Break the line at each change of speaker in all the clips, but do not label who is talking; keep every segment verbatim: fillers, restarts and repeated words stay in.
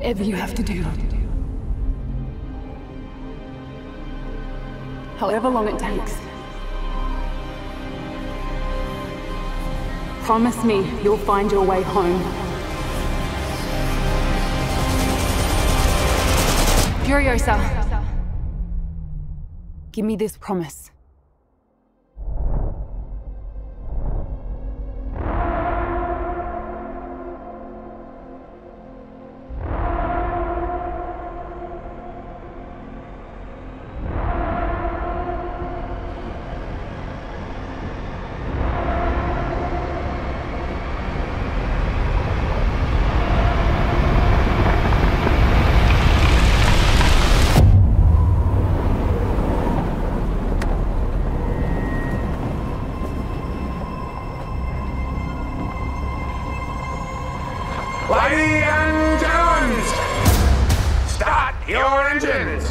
Whatever you have to do. However long it takes. Promise me you'll find your way home. Furiosa. Give me this promise.
Ladies and gentlemen, start your engines!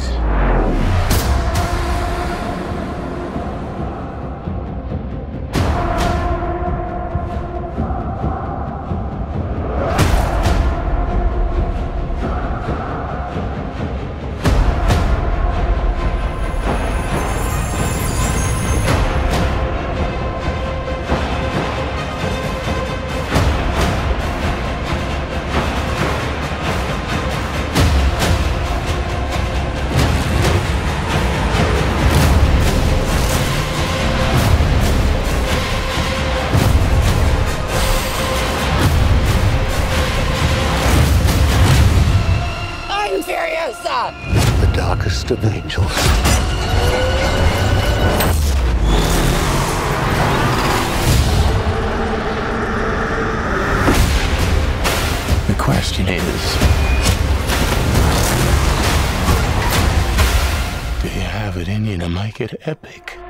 Furiosa!
The darkest of angels. The question is, do you have it in you to make it epic?